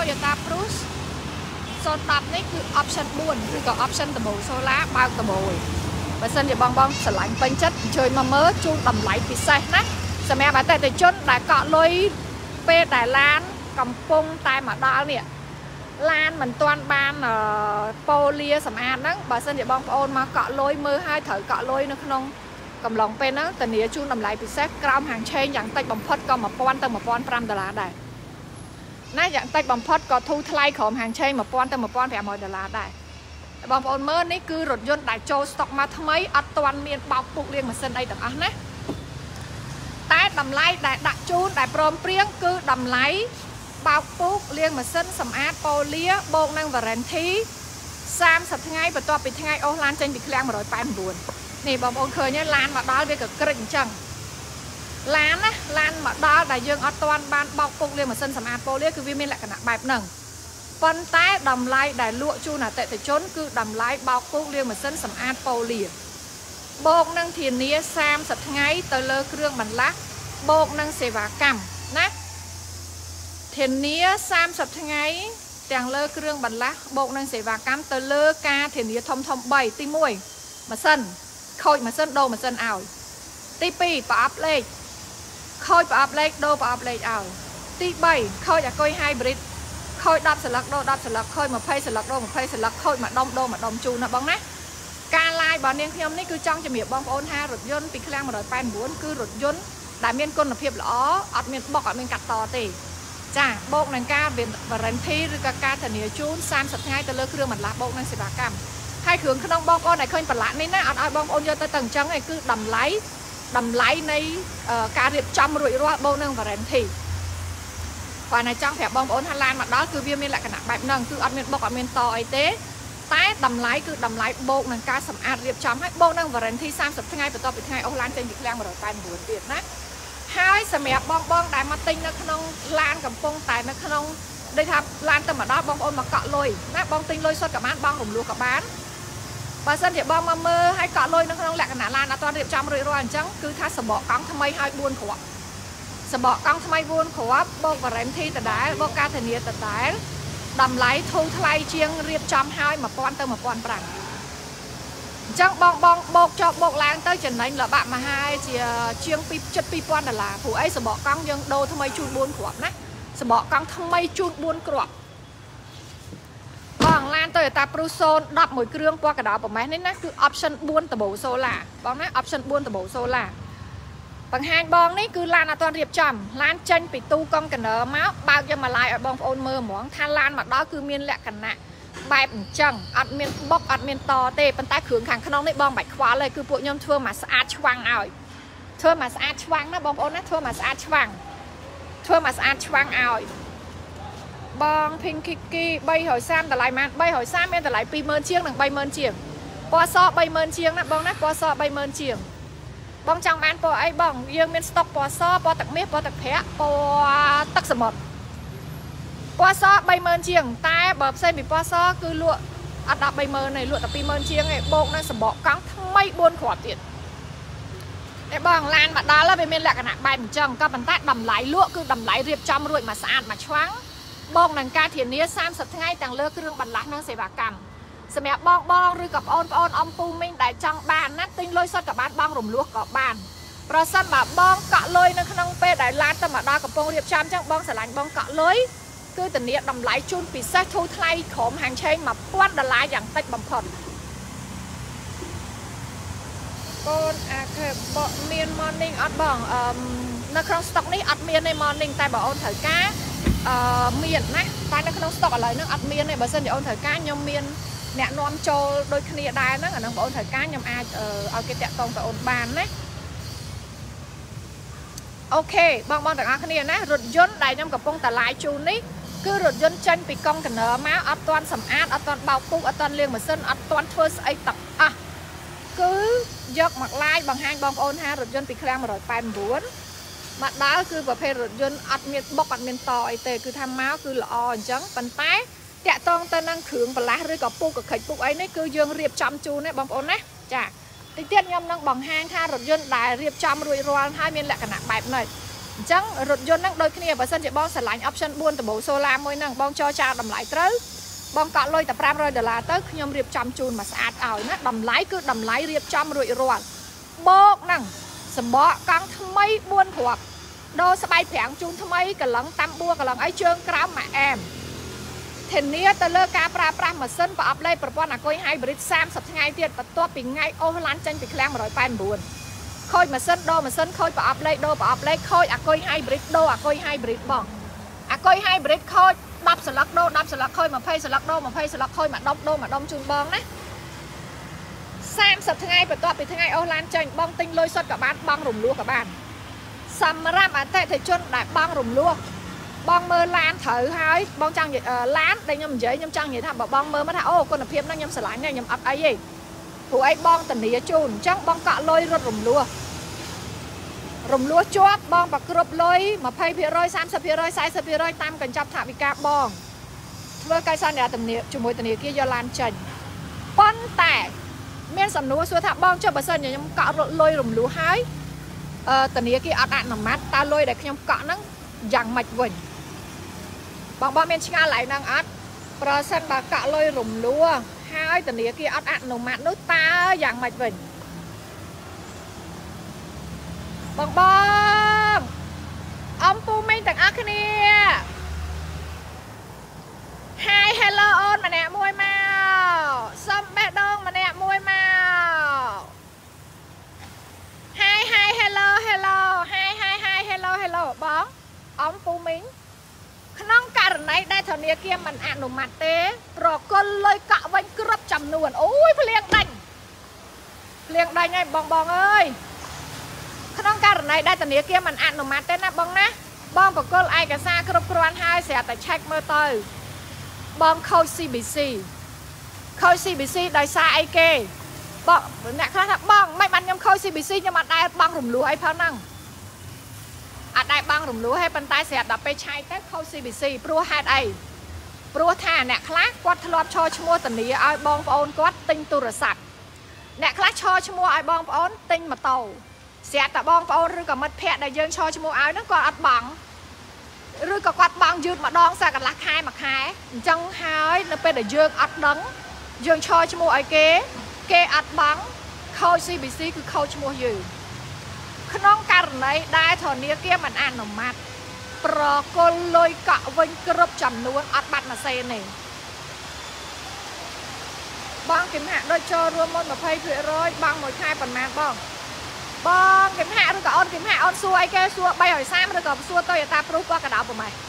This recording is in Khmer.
Toyota Prius 010 នេះគឺ option 4 ឬក៏ option ដំបូល solar បើកដំបូលបើសិនជាបងស្រឡាញ់ពេញចិត្តអញ្ជើញមកមើលជូនតម្លៃពិសេសណាសម្រាប់អតិថិជនដែលកក់លុយពេលដែលឡានកំពុងតែមកដល់នេះឡានមិនទាន់បានប៉ូលាសម្អាតហ្នឹងបើសិនជាបងប្អូនមកកក់លុយមើលឲ្យត្រូវកក់លុយនៅក្នុងកំឡុងពេលហ្នឹងធានាជូនតម្លៃពិសេសក្រោមហាងឆេងយ៉ាងតិចបំផុតក៏$1000ទៅ$1500ដែរណាយ៉ាងតិចបំផុតក៏ធូរថ្លៃក្រោមហាងឆេង$1000ទៅ$1500ដែរបងប្អូនមើលនេះគឺរថយន្តដែលចូលស្តុកមកថ្មីអត់ទាន់មានបោកពុកលាងម៉ាស៊ីនអីទាំងអស់ណាតែតម្លៃដែលដាក់ជូនដែលព្រមព្រៀងគឺតម្លៃបោកពុកលាងម៉ាស៊ីនសម្អាតប៉ូលាបូកនឹង warranty 30ថ្ងៃបន្ទាប់ពីថ្ងៃអូសឡានចេញពីឃ្លាំង189នេះបងប្អូនឃើញទេឡានមកដល់វាក៏ក្រិចអញ្ចឹងឡានមកដល់ដែលយើងអត់ទាន់បានបោកពុកលាងម៉ាស៊ីនសម្អាតប៉ូលាគឺវាមានលក្ខណៈបែបហ្នឹងប៉ុន្តែតម្លៃដែលលក់ជូនអតិថិជនគឺតម្លៃបោកពុកលាងម៉ាស៊ីនសម្អាតប៉ូលាបូកនឹងធានា30ថ្ងៃទៅលើគ្រឿងបន្លាស់បូកនឹងសេវាកម្មណាធានា30ថ្ងៃទាំងលើគ្រឿងបន្លាស់បូកនឹងសេវាកម្មទៅលើការធានាធំ3ទី1ម៉ាស៊ីនខូចម៉ាស៊ីនដូរម៉ាស៊ីនឲ្យទី2ប្រអប់លេខខូចប្រអប់លេខដូរប្រអប់លេខឲ្យទី3ខូចអាគុយ hybrid ខូច10សន្លឹកដូរ10សន្លឹកខូច20សន្លឹកដូរ20សន្លឹកខូចម្ដុំដូរម្ដុំជូនណាបងណាការឡាយរបស់នាងខ្ញុំនេះគឺចង់ជំរាបបងប្អូនថារថយន្តពីឃ្លាំង189គឺរថយន្តដែលមានគុណភាពល្អអត់មានបុកអត់មានកាត់តទេចាបូកនឹងការ warranty ឬក៏ការធានាជូន30ថ្ងៃទៅលើគ្រឿងបន្លាស់បូកនឹងសេវាកម្មហើយគ្រឿងក្នុងបងប្អូនដែលឃើញប្រឡាក់នេះណាអត់ឲ្យបងប្អូនយកទៅអញ្ចឹងឯងគឺតម្លៃនៃការរៀបចំរួចរាល់បូកនឹង warranty គាត់តែចង់ប្រាប់បងប្អូនថាឡានមកដល់គឺវាមានលក្ខណៈបែបហ្នឹងគឺអត់មានបុកអត់មានតអីទេតែតម្លៃគឺតម្លៃបូកនឹងការសម្អាតរៀបចំហើយបូកនឹង warranty 30ថ្ងៃបន្ទាប់ពីថ្ងៃអូសឡានចេញពីឃ្លាំង189ទៀតណាហើយសម្រាប់បងដែលមកទិញនៅក្នុងឡានកំពុងតែនៅក្នុងដូចថាឡានទៅមកដល់បងប្អូនមកកក់លុយណាបងទិញលុយសុទ្ធក៏បានបងរំលោះក៏បានបើសិនជាបងមកមើលហើយកក់លុយនៅក្នុងលក្ខណៈឡានអត់ទាន់រៀបចំរួចរាល់អញ្ចឹងគឺថាសបកកង់ថ្មីឲ្យ4គ្រាប់សបកកង់ថ្មី4គ្រាប់បូក warranty ដដែលបូកការធានាដដែលតម្លៃធូរថ្លៃជាងរៀបចំឲ្យ$1000ទៅ$1500អញ្ចឹងបងបូកចុះបូកឡើងទៅចំណេញលបាក់មហាជាង$2000ព្រោះអីសបកកង់យើងដូរថ្មីជូន4គ្រាប់ណាសបកកង់ថ្មីជូន4គ្រាប់បងឡាន Toyota Prius 011គ្រឿងពណ៌កណ្ដោប្រម៉េះនេះណាគឺ option 4 Turbo Solar បងណា option 4 Turbo Solar បង្ហាញបងនេះគឺឡានអត់ទាន់រៀបចំឡានចេញពីទូកុងតឺន័រមកបើកយកមកឡាយឲ្យបងប្អូនមើលហ្មងថាឡានមកដល់គឺមានលក្ខណៈបែបអញ្ចឹងអត់មានបុកអត់មានតទេប៉ុន្តែគ្រឿងខាងក្នុងនេះបងបាច់ខ្វល់ទេគឺពួកខ្ញុំធ្វើមកស្អាតឆ្វាំងឲ្យធ្វើមកស្អាតឆ្វាំងណាបងប្អូនណាធ្វើមកស្អាតឆ្វាំងឲ្យបង Pink Kiki 330តម្លៃម៉ាន330មានតម្លៃ20000ជាងនិង30000ជាងពណ៌ស30000ជាងណាបងណាពណ៌ស30000ជាងបងចង់បានពណ៌អីបងយើងមានស្តុកពណ៌សពណ៌ទឹកមាសពណ៌ទឹកប្រាក់ពណ៌ទឹកសមុទ្រពណ៌ស30000ជាងតែបើផ្សេងពីពណ៌សគឺលក់អត់ដល់30000ទេលក់តែ20000ជាងឯងបូកនឹងសម្បកកង់ថ្មី4គ្រាប់ទៀតតែបងឡានមកដល់ហើយវាមានលក្ខណៈបែបអញ្ចឹងក៏ប៉ុន្តែតម្លៃលក់គឺតម្លៃរៀបចំរួចមកស្អាតមកឆ្វាំងបូកនឹងការធានា30ថ្ងៃទាំងលើគ្រឿងបន្លាស់និងសេវាកម្មសម្រាប់បងឬក៏បងប្អូនអំពូមីងដែលចង់បានណាទិញលុយសុទ្ធក៏បានបងរំលោះក៏បានប្រសិនបើបងកក់លុយនៅក្នុងពេលដែលឡានទៅមកដល់កំពុងរៀបចំអញ្ចឹងបងស្រឡាញ់បងកក់លុយគឺធានាតម្លៃជូនពិសេសធូរថ្លៃក្រុមហាងឆេង$1000យ៉ាងតិចបំផុតកូនអាខេបមាន morning អត់បងនៅក្នុង stock នេះអត់មានទេ morning តែបើអូនត្រូវការមានណាតែនៅក្នុង stock ឥឡូវហ្នឹងអត់មានទេបើសិនជាអូនត្រូវការខ្ញុំមានអ្នកនាំចូលដូចគ្នាដែរហ្នឹងអាហ្នឹងបងអូនត្រូវការខ្ញុំអាចឲ្យគេតាក់ទងទៅអូនបានណាអូខេបងទាំងអស់គ្នាណារថយន្តដែលខ្ញុំកំពុងតែឡាយជូននេះគឺរថយន្តចេញពីកុងតឺន័រមកអត់ទាន់សម្អាតអត់ទាន់បោកពុកអត់ទាន់លាងម៉ាស៊ីនអត់ទាន់ធ្វើស្អីទាំងអស់គឺយកមកឡាយបង្ហាញបងប្អូនថារថយន្តពីឃ្លាំង189មកដល់គឺប្រភេទរថយន្តអត់មានបុកអត់មានតអីទេគឺថាមកគឺល្អអញ្ចឹងប៉ុន្តែតាក់ទងទៅនឹងគ្រឿងបន្លាស់ឬក៏ពុកកកិច្ចពុកអីនេះគឺយើងរៀបចំជូនទេបងប្អូនណាចាតិចទៀតខ្ញុំនឹងបង្ហាញថារថយន្តដែលរៀបចំរួចរាល់ហើយមានលក្ខណៈបែបនេះ chẳng rụt dôn năng đôi khi bà sân chị bong sẽ lạnh option buôn từ bộ solar môi năng bong cho trao đầm lại trớ bong cọ lôi tập ram rồi là tới nhom riệp trăm chun mà sạch ảo nó đầm lái cứ đầm lái riệp trăm rồi rồi bốc năng sầm bọ con thâm mấy buôn thuộc đô sẽ bay phèn chun thâm mấy cả lăng tam bua cả lăng ấy trơn cám mà em thì nia tơ lơ ca pra pra mà sân và ấp lênประ coi hai brit sam sập ngày tiệt và to bị ngay ô lan chân bị khang mà rồi pan buồn khôi mà sân đô mà sân khôi và ấp lên đô và ấp lên khôi coi hai brit đô coi hai brit bong coi hai brit khôi đập sờ lắc đô đập sờ lắc khôi mà phay sờ lắc đô mà phay sờ lắc khôi mà đông chun bong đấy sam sập ngày và to bị ngày ô lan chân bong tinh lôi xuất cả bạn bong rùng lúa cả bạn sầm ram ở tại thầy chun đại bong rùng lúa bong mơ lan thử hai bong trăng lán đây nhầm dễ nhầm trăng vậy thà bảo bong mơ mới thà ô con là phim nó nhầm sờ lái này nhầm ấp ấy gì phụ ấy bong tình địa chun chắc bong cọ lôi rốt rùm lúa chóp bong bạc cướp lôi mà phay phía rơi sam sập phía rơi sai sập phía rơi tam cần chắp thả bị cá bong với cây san nhà tình địa chủ mối tình địa kia do lan trần bón tẻ men sầm lúa xua thả bong cho bà sơn nhầm cọ lôi rùm lúa hái tình địa kia ạt ạt nằm mát ta lôi để nhầm cọ nó dằng mạch vịnh bong bong men chingà lại năng át bà sơn bà cọ lôi rùm lúa hai tình địa kia ạt ạt nằm mát nước ta dằng mạch vịnh bong bong ông pu minh tặng ác nè hai hello ôn mà nè môi màu xâm bé đông mà nè môi màu hai hello hai hello bóng ông pu minh nông cả này đây thằng nia kia mình ăn đồ mặt té rồi con lôi cọ vinh cướp chầm nuồn ôi liền đành ngay bong bong ơi nông cả này đây thằng nia kia mình ăn đồ mặt té na bong ná bong của cô ai cả xa cướp quan hai sẽ tại check mơ tơi bong khôi CBC đời xa ai kê bong nè khác bong mấy bạn nhầm khôi CBC nhưng mà đây bong rùm lúa ai phao năng đại băng rùm lúa hay bàn tay sẽ đậpไปใช้ tết khôi CBC ព្រោះហេតុអីព្រោះថាអ្នកខ្លះគាត់ធ្លាប់ឈរឈ្មោះធានាឲ្យបងប្អូនគាត់ទិញទូរស័ព្ទអ្នកខ្លះឈរឈ្មោះឲ្យបងប្អូនទិញម៉ូតូស្រាប់តែបងប្អូនឬក៏មិត្តភ័ក្តិដែលយើងឈរឈ្មោះឲ្យហ្នឹងគាត់អត់បង់ឬក៏គាត់បង់យឺតម្ដងសកន្លះខែមួយខែអញ្ចឹងហើយនៅពេលដែលយើងអត់ដឹងយើងឈរឈ្មោះឲ្យគេអត់បង់ខូច CBC គឺខូចឈ្មោះយើងក្នុងករណីដែលធនាគារមិនអនុម័តប្រគល់លុយកក់វិញគ្រប់ចំនួនអត់បាត់ម៉ាស៊ីនទេបងគឹមហាក់ដូចចូលរួមមុន 20% បងមួយខែប៉ុន្មានបងគឹមហាក់ឬក៏អូនគឹមហាក់អូនសួរអីគេសួរ330ឬក៏សួរ Toyota Proof គាត់ក៏ដល់ប្រហែល